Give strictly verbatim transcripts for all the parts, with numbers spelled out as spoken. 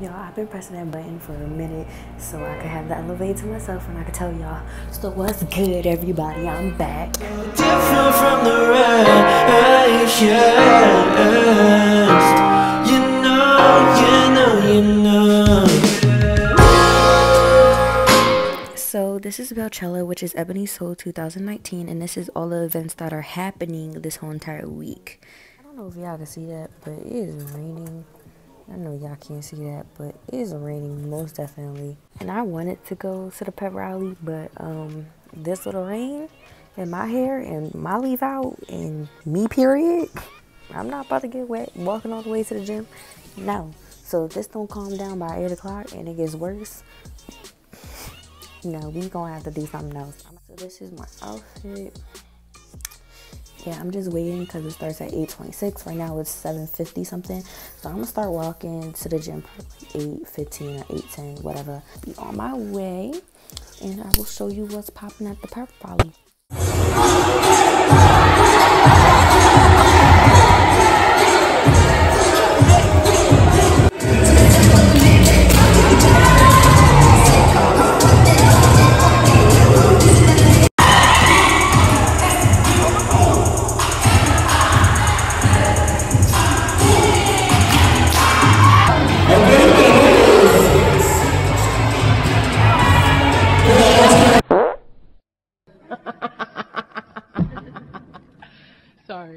Y'all, I've been pressing that button for a minute so I could have the elevator to myself and I could tell y'all, so what's good, everybody? I'm back. Different from the rest, you know, you know, you know. So this is Bellcella, which is Ebony Soul two thousand nineteen, and this is all the events that are happening this whole entire week. I don't know if y'all can see that, but it is raining. I know y'all can't see that, but it is raining most definitely. And I wanted to go to the pep rally, but um, this little rain in my hair and my leave out and me period, I'm not about to get wet walking all the way to the gym. No. So if this don't calm down by eight o'clock and it gets worse, no, we gonna have to do something else. So this is my outfit. Yeah, I'm just waiting because it starts at eight twenty-six. Right now it's seven fifty something. So I'm gonna start walking to the gym probably eight fifteen or eight ten, whatever. Be on my way, and I will show you what's popping at the pep rally. Sorry.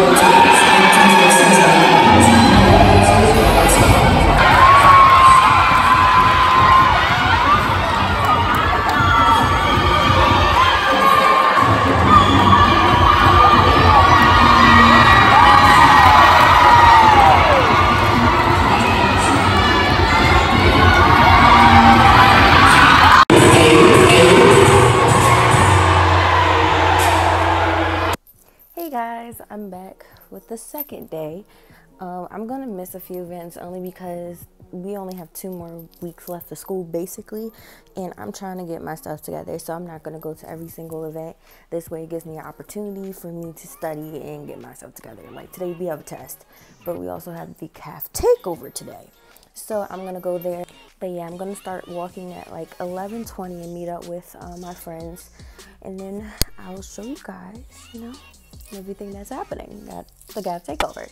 I'm back with the second day. Um, I'm gonna miss a few events only because we only have two more weeks left of school basically, and I'm trying to get my stuff together, so I'm not gonna go to every single event. This way it gives me an opportunity for me to study and get myself together. Like today we have a test, but we also have the C A F takeover today, so I'm gonna go there. But yeah, I'm gonna start walking at like eleven twenty and meet up with uh, my friends, and then I'll show you guys, you know, everything that's happening at the C A F takeover.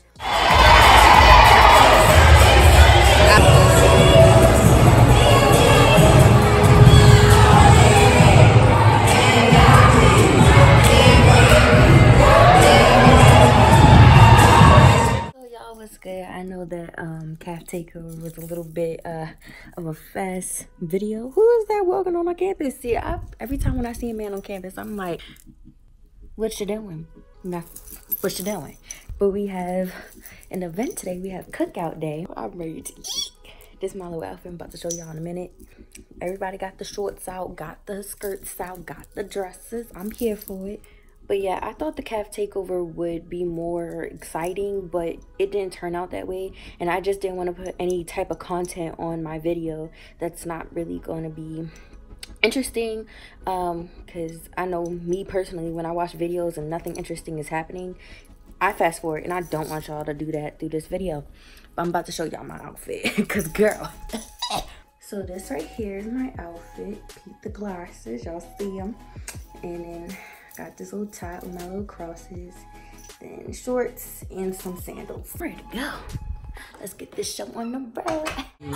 So y'all, what's good? I know that um C A F takeover was a little bit uh of a fast video. Who is that walking on our campus? See, I, every time when I see a man on campus, I'm like, what you doing? Nah, what you doing? But we have an event today. We have cookout day. I'm ready to eat. This is my little outfit I'm about to show y'all in a minute. Everybody got the shorts out, got the skirts out, got the dresses. I'm here for it. But yeah, I thought the C A F takeover would be more exciting, but it didn't turn out that way. And I just didn't want to put any type of content on my video that's not really going to be interesting, um because I know me personally, when I watch videos and nothing interesting is happening, I fast forward, and I don't want y'all to do that through this video. But I'm about to show y'all my outfit because girl. So this right here is my outfit. Peep the glasses, y'all see them. And then got this little top with my little crosses, then shorts and some sandals. Ready to go. Let's get this show on the road.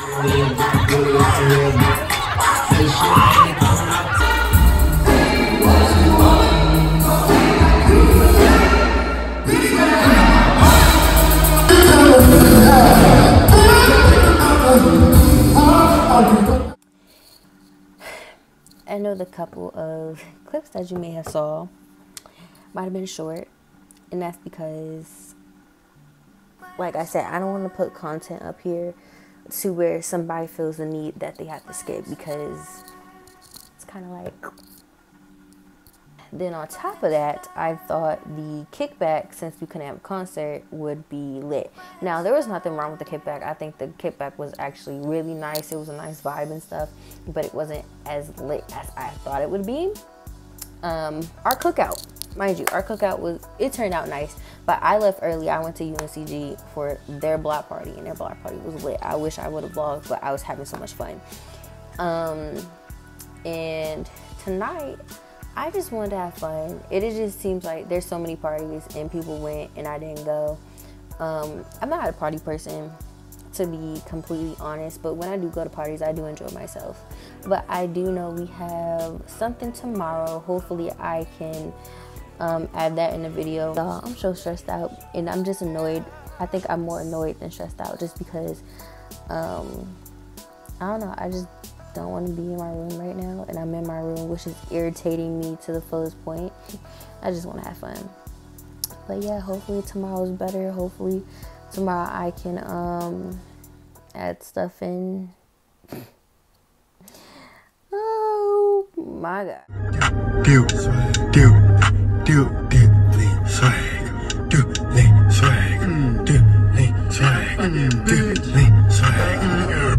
I know the couple of clips that you may have saw might have been short, and that's because, like I said, I don't want to put content up here to where somebody feels the need that they have to skip, because it's kind of like. Then on top of that, I thought the kickback, since we couldn't have a concert, would be lit. Now, there was nothing wrong with the kickback. I think the kickback was actually really nice. It was a nice vibe and stuff, but it wasn't as lit as I thought it would be. Um, our cookout, mind you, our cookout was, it turned out nice, but I left early. I went to U N C G for their block party, and their block party was lit. I wish I would have vlogged, but I was having so much fun. Um, and tonight, I just wanted to have fun. It just seems like there's so many parties and people went and I didn't go. Um, I'm not a party person, to be completely honest, but when I do go to parties, I do enjoy myself. But I do know we have something tomorrow. Hopefully I can um, add that in the video. So I'm so stressed out, and I'm just annoyed. I think I'm more annoyed than stressed out, just because, um, I don't know, I just don't want to be in my room right now, and I'm in my room, which is irritating me to the fullest point. I just want to have fun. But yeah, hopefully tomorrow's better. Hopefully tomorrow I can um add stuff in. Oh my god. Do do do do lean swag. Do lean swag. Do lean swag. Do lean swag.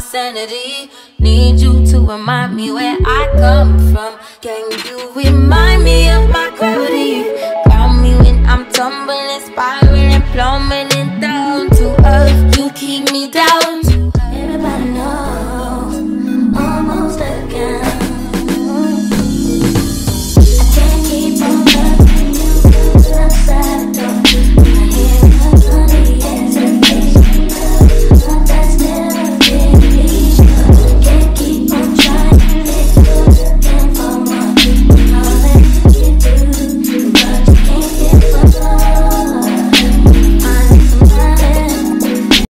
sanity. Need you to remind me where I come from. Can you remind me of my